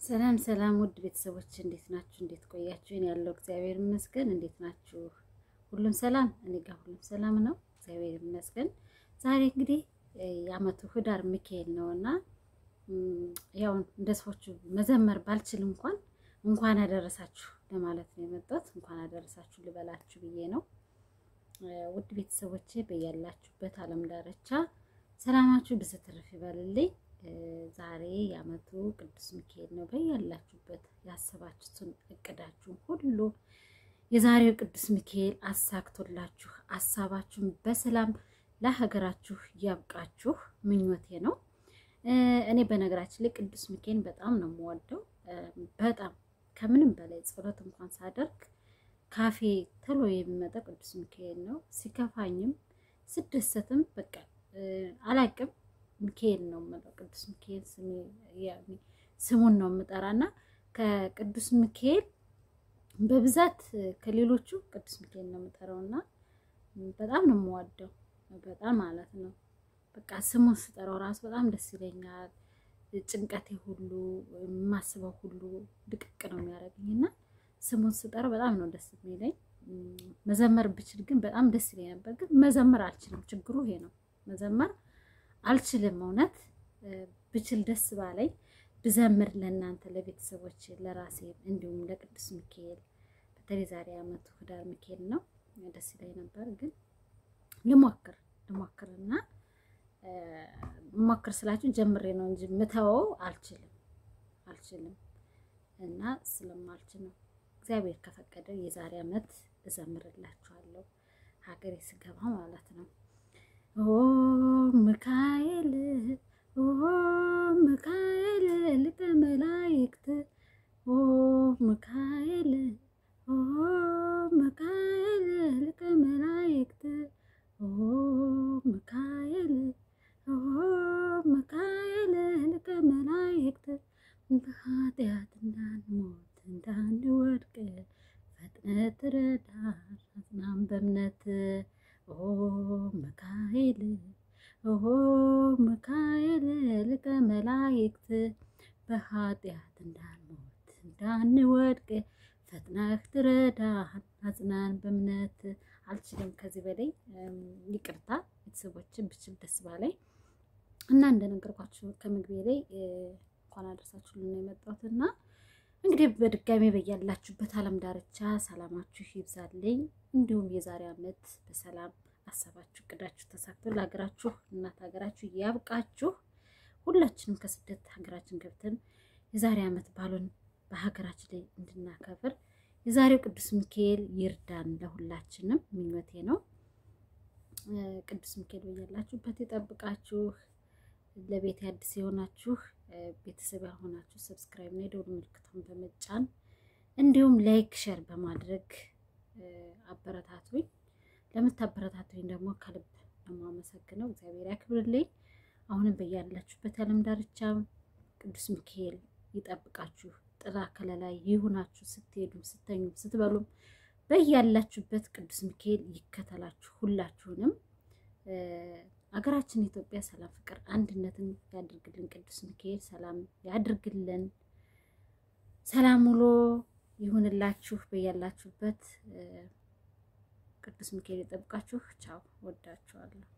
ሰላም ሰላም ውድ ቤተሰቦች እንዴት ናችሁ? እንዴት ቆያችሁ? እኔ ያለው እግዚአብሔር ይመስገን። እንዴት ናችሁ? ሁሉም ሰላም? እኔ ጋር ሁሉም ሰላም ነው፣ እግዚአብሔር ይመስገን። ዛሬ እንግዲህ የዓመቱ ህዳር ሚካኤል ነውና ያው እንደ ሰዎቹ መዘመር ባልችል እንኳን አደረሳችሁ ለማለት ነው የመጣሁት። እንኳን አደረሳችሁ ልበላችሁ ብዬ ነው። ውድ ቤተሰቦቼ በያላችሁበት ዓለም ዳርቻ ሰላማችሁ ብዝትርፍ ይበልልኝ። ዛሬ የዓመቱ ቅዱስ ሚካኤል ነው። በያላችሁበት ያሰባችሁትን እቅዳችሁን ሁሉ የዛሬው ቅዱስ ሚካኤል አሳክቶላችሁ ሐሳባችሁን በሰላም ለሀገራችሁ ያብቃችሁ ምኞቴ ነው። እኔ በነገራችን ላይ ቅዱስ ሚካኤል በጣም ነው የምወደው። በጣም ከምንም በላይ ጸሎት እንኳን ሳደርግ ካፌ ተሎ የሚመጣ ቅዱስ ሚካኤል ነው። ሲከፋኝም ስደሰትም በቃ አላቅም ሚካኤል ነው ማለት ቅዱስ ሚካኤል ስሙን ነው የምጠራና ከቅዱስ ሚካኤል በብዛት ከሌሎቹ ቅዱስ ሚካኤል ነው የምጠራውና በጣም ነው የምወደው በጣም ማለት ነው። በቃ ስሙን ስጠራው ራስ በጣም ደስ ይለኛል። ጭንቀቴ ሁሉ ማስበው ሁሉ ድቅቅ ነው የሚያደርግኝና ስሙን ስጠራው በጣም ነው ደስ የሚለኝ። መዘመር ብችል ግን በጣም ደስ ይለኝ ነበር፣ ግን መዘመር አልችልም። ችግሩ ይሄ ነው፣ መዘመር አልችልም። እውነት ብችል ደስ ባለኝ ብዘምር ለእናንተ ለቤተሰቦች ለራሴ እንዲሁም ለቅዱስ ሚካኤል በተለይ ዛሬ ዓመቱ ህዳር ሚካኤል ነው ደስ ይለኝ ነበር። ግን ልሞክርና ሞክር ስላችሁ ጀምሬ ነው እንጂ ምተወው አልችልም እና ስለማልችል ነው። እግዚአብሔር ከፈቀደ የዛሬ ዓመት እዘምርላችኋለሁ ሀገሬ ስገባ ማለት ነው። ኦ ሚካኤል ሊቀ መላእክት ኦ ሚካኤል ሊቀ መላእክት ኦ ሚካኤል ሊቀ መላእክት በኃጢአት እንዳንሞት እንዳንወድቅ ፈጥነህ ትረዳን አጽናን በእምነት ኦ ሚካኤል ሊቀ መላእክት በኃጢአት እንዳንሞት እንዳንወድቅ ፈጥነህ ትረዳን አጽናን በእምነት። አልችልም ከዚህ በላይ ይቅርታ ቤተሰቦችን ብችል ደስ ባለኝ እና እንደነገርኳችሁ ከምግቤ ላይ እንኳን አደረሳችሁ ነው የመጣሁትና እንግዲህ በድጋሚ በያላችሁበት ዓለም ዳርቻ ሰላማችሁ ይብዛልኝ። እንዲሁም የዛሬ ዓመት በሰላም አሰባችሁ እቅዳችሁ ተሳክቶ ለሀገራችሁ እናት ሀገራችሁ ያብቃችሁ። ሁላችንም ከስደት ሀገራችን ገብተን የዛሬ ዓመት ባሉን በሀገራችን ላይ እንድናከብር የዛሬው ቅዱስ ሚካኤል ይርዳን ለሁላችንም ምኞቴ ነው። ቅዱስ ሚካኤል በያላችሁበት ይጠብቃችሁ። ለቤት አዲስ የሆናችሁ ቤተሰብ ያልሆናችሁ ሰብስክራይብ እና የደወል ምልክቱን በመጫን እንዲሁም ላይክ ሼር በማድረግ አበረታቱኝ። ለምታበረታቱኝ ደግሞ ከልብ አመሰግናለሁ። እግዚአብሔር ያክብርልኝ። አሁንም በያላችሁበት ዓለም ዳርቻ ቅዱስ ሚካኤል ይጠብቃችሁ፣ ጥላ ከለላ ይሁናችሁ። ስትሄዱ ስትተኙ ስትበሉ በያላችሁበት ቅዱስ ሚካኤል ይከተላችሁ ሁላችሁንም። አገራችን ኢትዮጵያ ሰላም፣ ፍቅር፣ አንድነትን ያድርግልን። ቅዱስ ሚካኤል ሰላም ያድርግልን። ሰላም ውሎ ይሁንላችሁ በያላችሁበት። ቅዱስ ሚካኤል ይጠብቃችሁ። ቻው፣ ወዳችኋለሁ።